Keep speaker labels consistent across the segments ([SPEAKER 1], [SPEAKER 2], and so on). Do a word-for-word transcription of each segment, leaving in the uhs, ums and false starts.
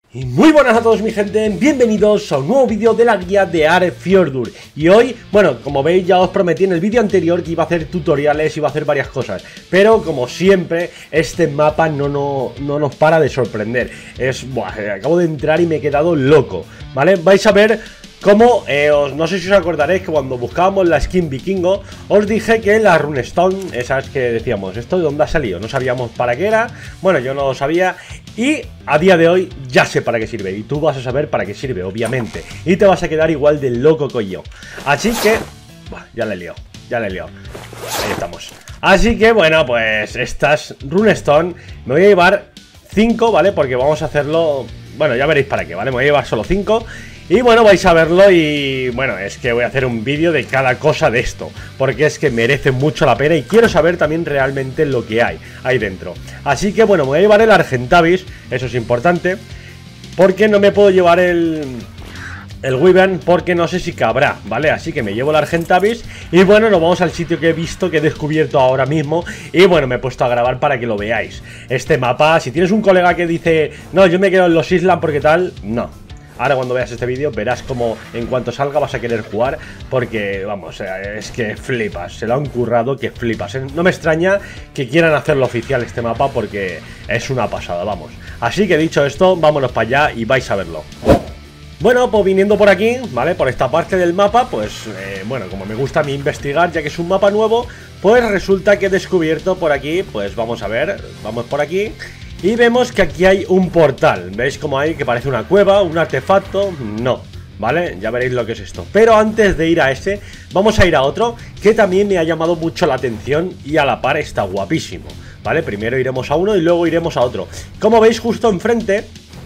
[SPEAKER 1] Y muy buenas a todos mi gente, bienvenidos a un nuevo vídeo de la guía de Arefjörður. Y hoy, bueno, como veis ya os prometí en el vídeo anterior que iba a hacer tutoriales, iba a hacer varias cosas. Pero como siempre, este mapa no, no, no nos para de sorprender. Es, buah, acabo de entrar y me he quedado loco, ¿vale? Vais a ver cómo, eh, os, no sé si os acordaréis que cuando buscábamos la skin vikingo, os dije que la runestone, esas que decíamos, ¿esto de dónde ha salido? No sabíamos para qué era, bueno, yo no lo sabía. Y a día de hoy ya sé para qué sirve. Y tú vas a saber para qué sirve, obviamente. Y te vas a quedar igual de loco que yo. Así que... Buah, ya le he liado, ya le he liado. Ahí estamos. Así que, bueno, pues estas runestone me voy a llevar cinco, ¿vale? Porque vamos a hacerlo... Bueno, ya veréis para qué, ¿vale? Me voy a llevar solo cinco. Y bueno, vais a verlo y bueno, es que voy a hacer un vídeo de cada cosa de esto, porque es que merece mucho la pena y quiero saber también realmente lo que hay ahí dentro. Así que bueno, me voy a llevar el Argentavis, eso es importante, porque no me puedo llevar el... el Wyvern porque no sé si cabrá, ¿vale? Así que me llevo el Argentavis y bueno, nos vamos al sitio que he visto, que he descubierto ahora mismo. Y bueno, me he puesto a grabar para que lo veáis. Este mapa, si tienes un colega que dice, no, yo me quedo en los Island porque tal, no. Ahora cuando veas este vídeo verás como en cuanto salga vas a querer jugar, porque vamos, es que flipas, se lo han currado que flipas. No me extraña que quieran hacerlo oficial este mapa porque es una pasada, vamos. Así que dicho esto, vámonos para allá y vais a verlo. Bueno, pues viniendo por aquí, ¿vale? Por esta parte del mapa, pues, eh, bueno, como me gusta a mí investigar, ya que es un mapa nuevo, pues resulta que he descubierto por aquí, pues vamos a ver, vamos por aquí. Y vemos que aquí hay un portal. ¿Veis cómo hay? Que parece una cueva, un artefacto. No, ¿vale? Ya veréis lo que es esto. Pero antes de ir a ese, vamos a ir a otro que también me ha llamado mucho la atención y a la par está guapísimo, ¿vale? Primero iremos a uno y luego iremos a otro. Como veis, justo enfrente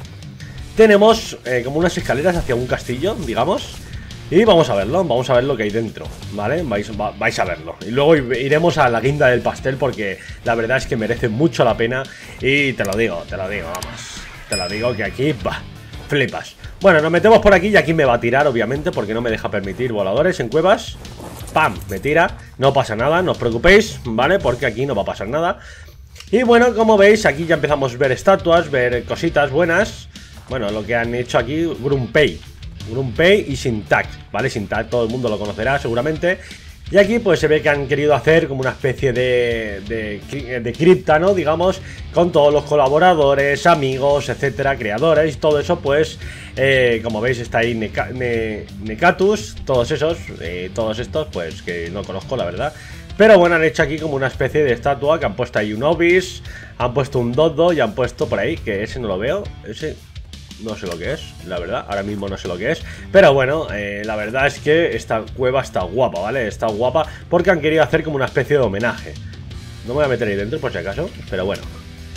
[SPEAKER 1] tenemos eh, como unas escaleras hacia un castillo, digamos. Y vamos a verlo, vamos a ver lo que hay dentro, ¿vale? Vais, va, vais a verlo. Y luego iremos a la guinda del pastel porque la verdad es que merece mucho la pena. Y te lo digo, te lo digo, vamos. Te lo digo que aquí, bah, flipas. Bueno, nos metemos por aquí y aquí me va a tirar, obviamente, porque no me deja permitir voladores en cuevas. ¡Pam! Me tira, no pasa nada, no os preocupéis, ¿vale? Porque aquí no va a pasar nada. Y bueno, como veis, aquí ya empezamos a ver estatuas, ver cositas buenas. Bueno, lo que han hecho aquí, Grumpei. Grumpei y Syntac, ¿vale? Syntac todo el mundo lo conocerá seguramente. Y aquí pues se ve que han querido hacer como una especie de, de, de cripta, ¿no? Digamos, con todos los colaboradores, amigos, etcétera, creadores, todo eso pues, eh, como veis está ahí Neca, ne, Necatus, todos esos, eh, todos estos pues que no conozco la verdad. Pero bueno, han hecho aquí como una especie de estatua que han puesto ahí un Obis, han puesto un Dodo y han puesto por ahí, que ese no lo veo, ese... no sé lo que es, la verdad, ahora mismo no sé lo que es. Pero bueno, eh, la verdad es que esta cueva está guapa, ¿vale? Está guapa porque han querido hacer como una especie de homenaje. No me voy a meter ahí dentro por si acaso, pero bueno.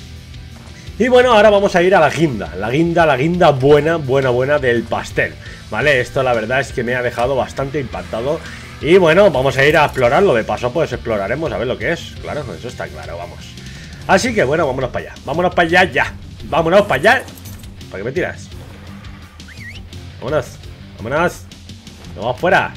[SPEAKER 1] Y bueno, ahora vamos a ir a la guinda. La guinda, la guinda buena, buena, buena del pastel, ¿vale? Esto la verdad es que me ha dejado bastante impactado. Y bueno, vamos a ir a explorarlo. De paso pues exploraremos a ver lo que es. Claro, eso está claro, vamos. Así que bueno, vámonos para allá. Vámonos para allá ya. Vámonos para allá. ¿Para qué me tiras? Vámonos, vámonos. Vamos fuera.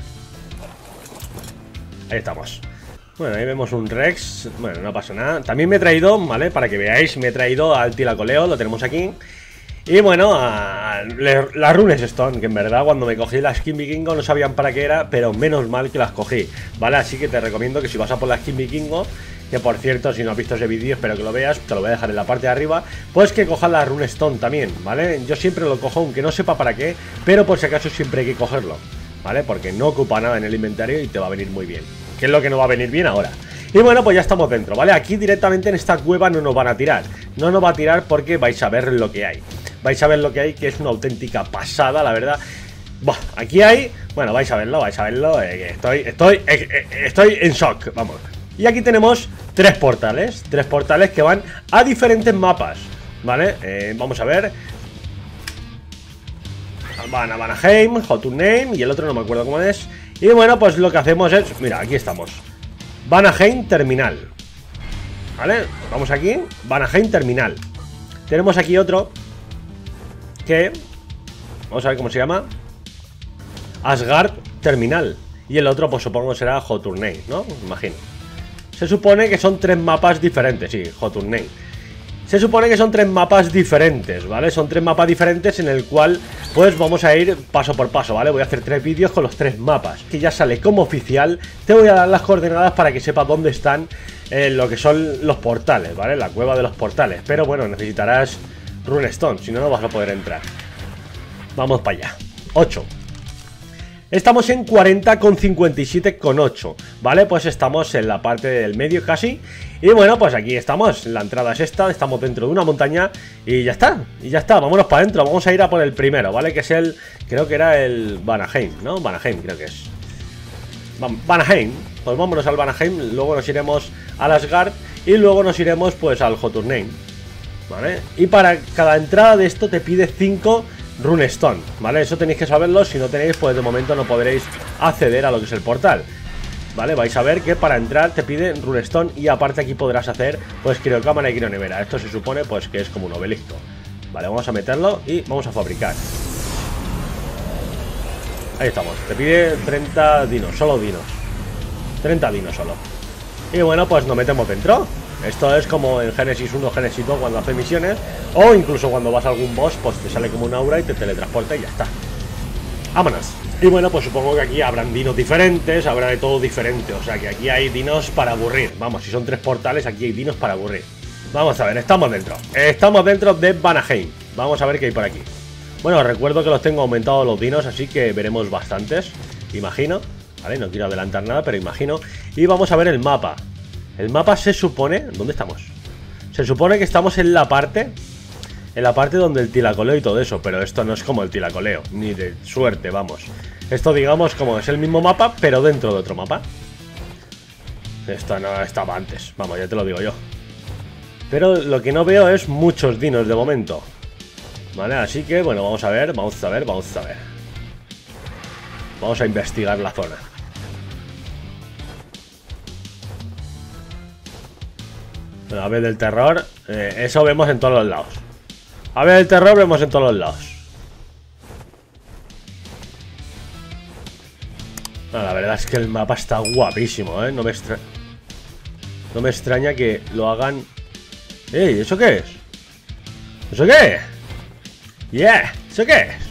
[SPEAKER 1] Ahí estamos. Bueno, ahí vemos un Rex. Bueno, no pasa nada. También me he traído, ¿vale? Para que veáis, me he traído al Tilacoleo. Lo tenemos aquí. Y bueno, a la Runestone, que en verdad cuando me cogí la skin vikingo no sabían para qué era, pero menos mal que las cogí, ¿vale? Así que te recomiendo que si vas a por la skin vikingo, que por cierto, si no has visto ese vídeo, espero que lo veas, te lo voy a dejar en la parte de arriba, pues que cojas la Runestone también, ¿vale? Yo siempre lo cojo, aunque no sepa para qué, pero por si acaso siempre hay que cogerlo, ¿vale? Porque no ocupa nada en el inventario y te va a venir muy bien, que es lo que no va a venir bien ahora. Y bueno, pues ya estamos dentro, ¿vale? Aquí directamente en esta cueva no nos van a tirar, no nos va a tirar porque vais a ver lo que hay. Vais a ver lo que hay, que es una auténtica pasada, la verdad. Buah, aquí hay... Bueno, vais a verlo, vais a verlo. Eh, estoy, estoy, eh, eh, estoy en shock, vamos. Y aquí tenemos tres portales. Tres portales que van a diferentes mapas, ¿vale? Eh, vamos a ver. Van a Vanaheim, Jotunheim y el otro no me acuerdo cómo es. Y bueno, pues lo que hacemos es... Mira, aquí estamos. Vanaheim Terminal, ¿vale? Vamos aquí, Vanaheim Terminal. Tenemos aquí otro que... Vamos a ver cómo se llama. Asgard Terminal. Y el otro pues supongo será Jotunheim, ¿no? Me imagino. Se supone que son tres mapas diferentes, sí, Jotunheim. Se supone que son tres mapas diferentes, ¿vale? Son tres mapas diferentes en el cual, pues vamos a ir paso por paso, ¿vale? Voy a hacer tres vídeos con los tres mapas, que ya sale como oficial. Te voy a dar las coordenadas para que sepas dónde están eh, lo que son los portales, ¿vale? La cueva de los portales. Pero bueno, necesitarás runestone, si no, no vas a poder entrar. Vamos para allá. ocho. Estamos en cuarenta con cincuenta y siete con ocho, ¿vale? Pues estamos en la parte del medio casi. Y bueno, pues aquí estamos, la entrada es esta, estamos dentro de una montaña. Y ya está, y ya está, vámonos para adentro. Vamos a ir a por el primero, ¿vale? Que es el, creo que era el Vanaheim, ¿no? Vanaheim creo que es Vanaheim, pues vámonos al Vanaheim. Luego nos iremos al Asgard y luego nos iremos pues al Jotunheim, ¿vale? Y para cada entrada de esto te pide cinco runestone, ¿vale? Eso tenéis que saberlo. Si no tenéis, pues de momento no podréis acceder a lo que es el portal, ¿vale? Vais a ver que para entrar te piden runestone. Y aparte aquí podrás hacer pues criocámara y crionevera. Esto se supone pues que es como un obelisco, ¿vale? Vamos a meterlo y vamos a fabricar. Ahí estamos, te pide treinta dinos, solo dinos, treinta dinos solo. Y bueno, pues nos metemos dentro. Esto es como en Génesis uno, Génesis dos cuando haces misiones. O incluso cuando vas a algún boss, pues te sale como un aura y te teletransporta y ya está. Vámonos. Y bueno, pues supongo que aquí habrán dinos diferentes, habrá de todo diferente. O sea que aquí hay dinos para aburrir. Vamos, si son tres portales, aquí hay dinos para aburrir. Vamos a ver, estamos dentro. Estamos dentro de Vanaheim. Vamos a ver qué hay por aquí. Bueno, recuerdo que los tengo aumentados los dinos, así que veremos bastantes, imagino. Vale, no quiero adelantar nada, pero imagino. Y vamos a ver el mapa. El mapa se supone... ¿Dónde estamos? Se supone que estamos en la parte... En la parte donde el tilacoleo y todo eso. Pero esto no es como el tilacoleo, ni de suerte, vamos. Esto digamos como es el mismo mapa, pero dentro de otro mapa. Esto no estaba antes, vamos, ya te lo digo yo. Pero lo que no veo es muchos dinos de momento, vale, así que bueno, vamos a ver, vamos a ver, vamos a ver. Vamos a investigar la zona. Bueno, a ver del terror, eh, eso vemos en todos los lados. A ver el terror vemos en todos los lados. No, la verdad es que el mapa está guapísimo, ¿eh? No me extra... No me extraña que lo hagan... ¡Ey! ¿Eso qué es? ¿Eso qué es? ¡Yeah! ¿Eso qué es?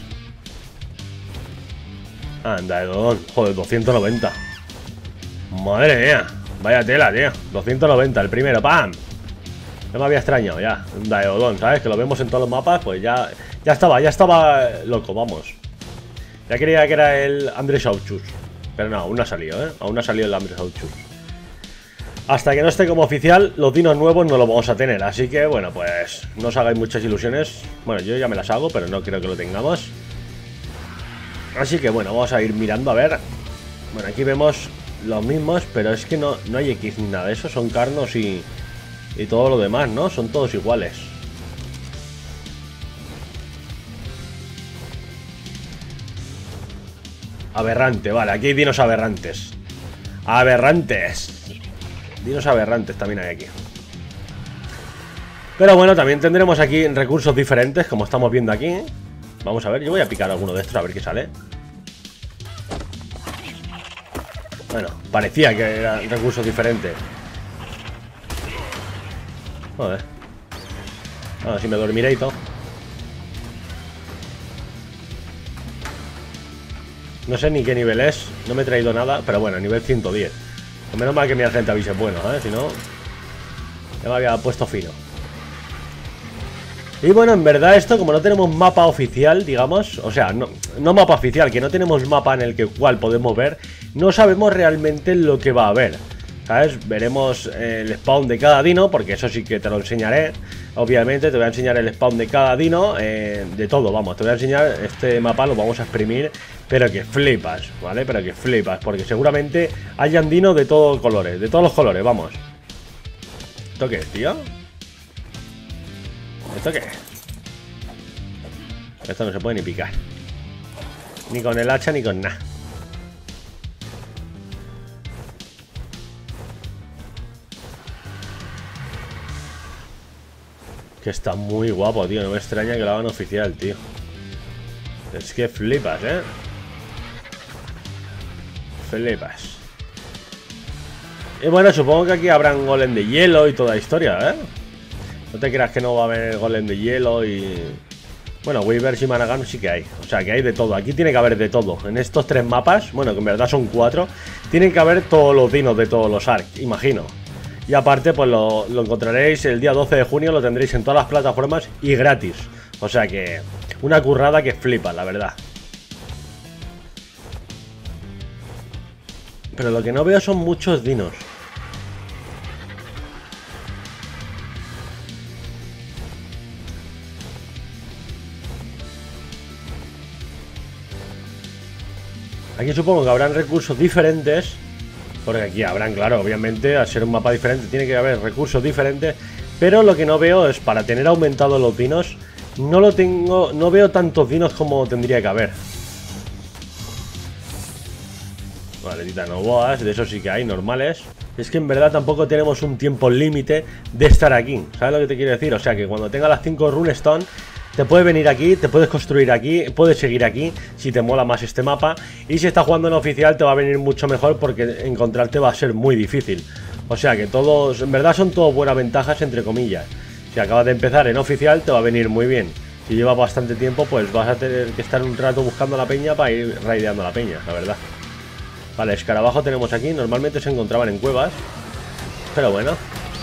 [SPEAKER 1] Anda, don. Joder, doscientos noventa. Madre mía. Vaya tela, tío. doscientos noventa, el primero, ¡pam! No me había extrañado ya. Un Daeodon, ¿sabes? Que lo vemos en todos los mapas, pues ya... Ya estaba, ya estaba loco, vamos. Ya creía que era el Andrés Auchus. Pero no, aún no ha salido, ¿eh? Aún no ha salido el Andrés Auchus. Hasta que no esté como oficial, los dinos nuevos no los vamos a tener. Así que, bueno, pues no os hagáis muchas ilusiones. Bueno, yo ya me las hago, pero no creo que lo tengamos. Así que, bueno, vamos a ir mirando a ver. Bueno, aquí vemos los mismos, pero es que no, no hay X ni nada de eso. Son Carnos y, y todo lo demás, ¿no? Son todos iguales. Aberrante, vale, aquí hay dinos aberrantes. Aberrantes. Dinos aberrantes también hay aquí. Pero bueno, también tendremos aquí recursos diferentes, como estamos viendo aquí. Vamos a ver, yo voy a picar alguno de estos a ver qué sale. Bueno, parecía que eran recursos diferentes. Joder. Ahora si me dormiré y todo. No sé ni qué nivel es, no me he traído nada, pero bueno, nivel ciento diez. Menos mal que mi gente avise bueno, ¿eh? Si no, ya me había puesto fino. Y bueno, en verdad esto, como no tenemos mapa oficial, digamos, o sea, no, no mapa oficial, que no tenemos mapa en el que cual podemos ver, no sabemos realmente lo que va a haber, ¿sabes? Veremos el spawn de cada dino, porque eso sí que te lo enseñaré. Obviamente te voy a enseñar el spawn de cada dino, eh, de todo, vamos, te voy a enseñar, este mapa lo vamos a exprimir, pero que flipas, ¿vale? Pero que flipas, porque seguramente hayan dinos de todos colores, de todos los colores, vamos. ¿Esto qué es, tío? ¿Esto qué es? Esto no se puede ni picar. Ni con el hacha ni con nada. Que está muy guapo, tío. No me extraña que lo hagan oficial, tío. Es que flipas, ¿eh? Flipas. Y bueno, supongo que aquí habrán golem de hielo y toda la historia, ¿eh? No te creas que no va a haber golem de hielo y... Bueno, Weavers y Managán sí que hay. O sea, que hay de todo. Aquí tiene que haber de todo. En estos tres mapas, bueno, que en verdad son cuatro, tienen que haber todos los dinos de todos los arcs, imagino. Y aparte, pues lo, lo encontraréis el día doce de junio, lo tendréis en todas las plataformas y gratis. O sea que... Una currada que flipa, la verdad. Pero lo que no veo son muchos dinos. Aquí supongo que habrán recursos diferentes. Porque aquí habrán, claro, obviamente, al ser un mapa diferente, tiene que haber recursos diferentes. Pero lo que no veo es, para tener aumentados los dinos, no lo tengo. No veo tantos dinos como tendría que haber. Vale, titanoboas, de eso sí que hay, normales. Es que en verdad tampoco tenemos un tiempo límite de estar aquí. ¿Sabes lo que te quiero decir? O sea que cuando tenga las cinco runestone, te puedes venir aquí, te puedes construir aquí, puedes seguir aquí si te mola más este mapa. Y si estás jugando en oficial te va a venir mucho mejor porque encontrarte va a ser muy difícil. O sea que todos, en verdad son todas buenas ventajas entre comillas. Si acabas de empezar en oficial te va a venir muy bien. Si llevas bastante tiempo pues vas a tener que estar un rato buscando la peña para ir raideando la peña, la verdad. Vale, escarabajo tenemos aquí, normalmente se encontraban en cuevas. Pero bueno.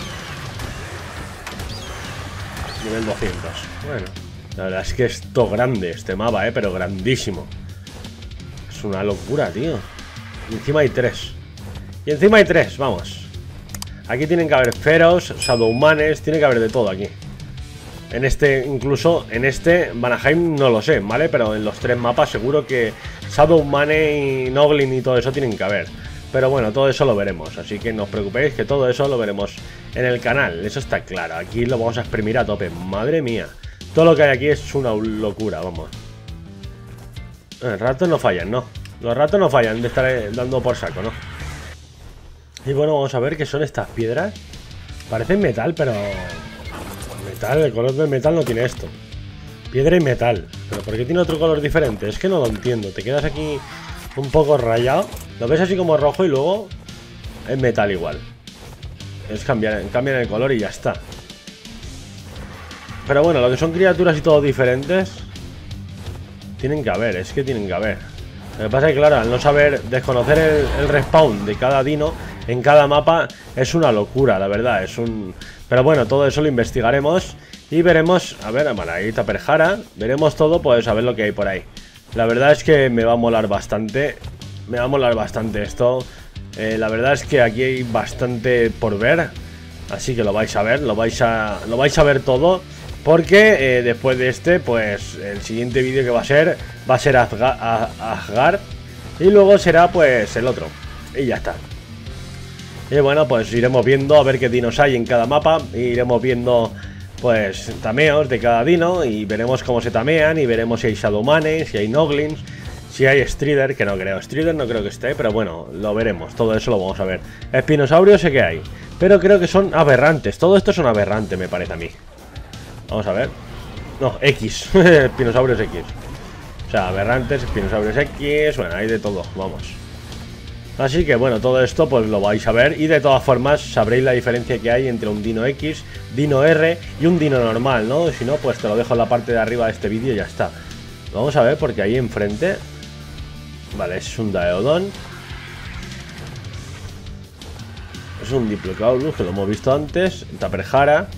[SPEAKER 1] Nivel doscientos, bueno. La verdad es que es todo grande este mapa, eh, pero grandísimo. Es una locura, tío. Y encima hay tres. Y encima hay tres, vamos. Aquí tienen que haber feros, shadowmanes, tiene que haber de todo aquí. En este, incluso en este, Vanaheim no lo sé, ¿vale? Pero en los tres mapas seguro que Shadowmane y Noglin y todo eso tienen que haber. Pero bueno, todo eso lo veremos, así que no os preocupéis que todo eso lo veremos en el canal. Eso está claro, aquí lo vamos a exprimir a tope, madre mía. Todo lo que hay aquí es una locura, vamos. Los ratos no fallan, ¿no? Los ratos no fallan de estar dando por saco, ¿no? Y bueno, vamos a ver qué son estas piedras. Parecen metal, pero... Metal, el color del metal no tiene esto. Piedra y metal. ¿Pero por qué tiene otro color diferente? Es que no lo entiendo. Te quedas aquí un poco rayado. Lo ves así como rojo y luego es metal igual. Es cambiar, cambian el color y ya está. Pero bueno, lo que son criaturas y todo diferentes, tienen que haber, es que tienen que haber. Lo que pasa es que claro, al no saber, desconocer el, el respawn de cada dino en cada mapa es una locura, la verdad, es un... Pero bueno, todo eso lo investigaremos y veremos, a ver, bueno, ahí está Perjara, veremos todo, pues a ver lo que hay por ahí. La verdad es que me va a molar bastante, me va a molar bastante esto. Eh, la verdad es que aquí hay bastante por ver, así que lo vais a ver, lo vais a, lo vais a ver todo. Porque eh, después de este, pues el siguiente vídeo que va a ser, va a ser Asgard. Y luego será pues el otro. Y ya está. Y bueno, pues iremos viendo a ver qué dinos hay en cada mapa. Iremos viendo pues tameos de cada dino. Y veremos cómo se tamean. Y veremos si hay Shadowmanes, si hay Noglins, si hay Strider, que no creo. Strider no creo que esté, pero bueno, lo veremos. Todo eso lo vamos a ver. Espinosaurios sé que hay, pero creo que son aberrantes. Todo esto son aberrantes, me parece a mí. Vamos a ver. No, X. Espinosaurios X. O sea, aberrantes, espinosaurios X. Bueno, hay de todo, vamos. Así que bueno, todo esto pues lo vais a ver. Y de todas formas sabréis la diferencia que hay entre un dino X, dino R y un dino normal, ¿no? Si no, pues te lo dejo en la parte de arriba de este vídeo y ya está. Vamos a ver porque ahí enfrente... Vale, es un Daeodon. Es un Diplocaulus, que lo hemos visto antes. Taperjara.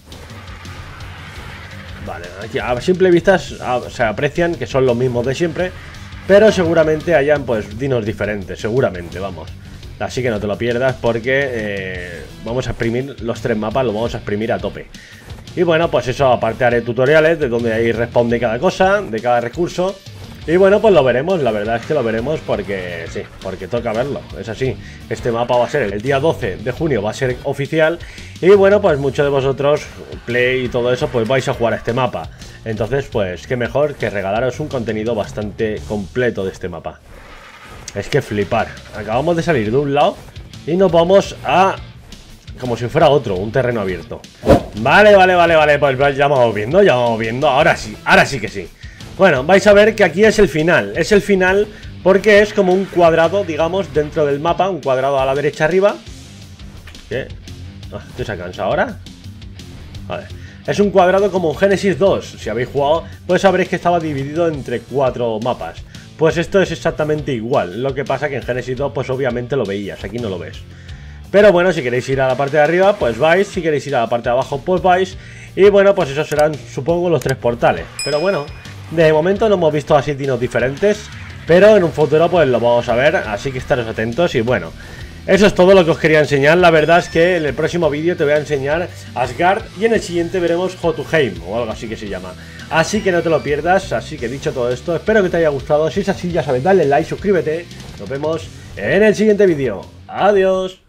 [SPEAKER 1] Vale, aquí a simple vista se aprecian que son los mismos de siempre, pero seguramente hayan pues dinos diferentes, seguramente, vamos. Así que no te lo pierdas porque eh, vamos a exprimir los tres mapas, lo vamos a exprimir a tope. Y bueno, pues eso, aparte haré tutoriales de donde hay respawn de cada cosa, de cada recurso. Y bueno, pues lo veremos, la verdad es que lo veremos porque sí, porque toca verlo, es así. Este mapa va a ser el día doce de junio, va a ser oficial. Y bueno, pues muchos de vosotros, Play y todo eso, pues vais a jugar a este mapa. Entonces, pues qué mejor que regalaros un contenido bastante completo de este mapa. Es que flipar, acabamos de salir de un lado y nos vamos a... como si fuera otro, un terreno abierto. Vale, vale, vale, vale, pues ya vamos viendo, ya vamos viendo, ahora sí, ahora sí que sí. Bueno, vais a ver que aquí es el final. Es el final porque es como un cuadrado, digamos, dentro del mapa. Un cuadrado a la derecha arriba. ¿Qué? Ah, ¿Esto se ha cansado ahora? Vale. Es un cuadrado como en Genesis dos, si habéis jugado, pues sabréis que estaba dividido entre cuatro mapas. Pues esto es exactamente igual, lo que pasa que en Genesis dos pues obviamente lo veías, aquí no lo ves. Pero bueno, si queréis ir a la parte de arriba, pues vais, si queréis ir a la parte de abajo, pues vais. Y bueno, pues esos serán, supongo, los tres portales. Pero bueno, de momento no hemos visto así dinos diferentes, pero en un futuro pues lo vamos a ver, así que estaros atentos. Y bueno, eso es todo lo que os quería enseñar. La verdad es que en el próximo vídeo te voy a enseñar Asgard y en el siguiente veremos Jotunheim o algo así que se llama. Así que no te lo pierdas. Así que dicho todo esto, espero que te haya gustado. Si es así, ya sabes, dale like, suscríbete. Nos vemos en el siguiente vídeo. Adiós.